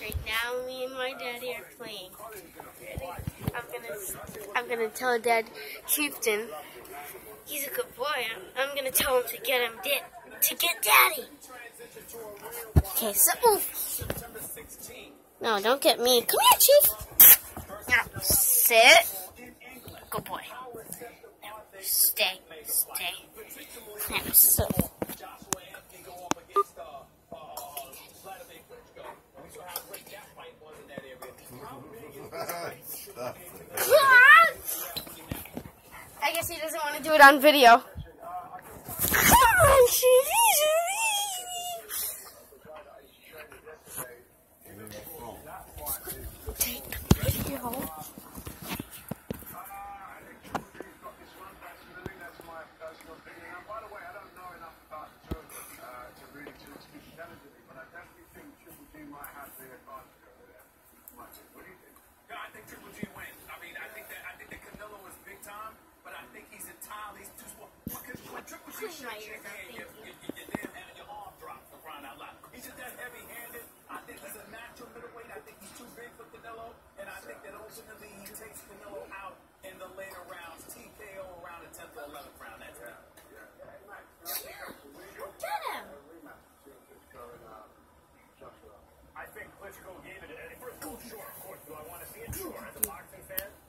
Right now, me and my daddy are playing. I'm gonna tell Dad Chieftain he's a good boy. I'm gonna tell him to get Daddy. Okay, so no, don't get me. Come here, Chief. Now sit. Good boy. Now stay. Now sit. I guess he doesn't want to do it on video. Come on, take the video. I think Triple G wins. I think that Canelo is big time, but I think he's entirely too small. When Triple G shakes your hand, your damn hand and your arm drops for crying out loud. He's just that heavy-handed. I think he's a natural middleweight. I think he's too big for Canelo, and I think that ultimately he takes Canelo out in the later rounds, TKO around the 10th or 11th round. That's it. Get him. I think Klitschko gave it. First of all, sure, of course. Do I want to see it? Sure. As a boxing fan,